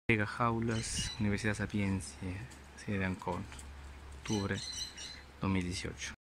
Vega Jaulas, Universidad Sapienza, sede de Ancón, octubre 2018.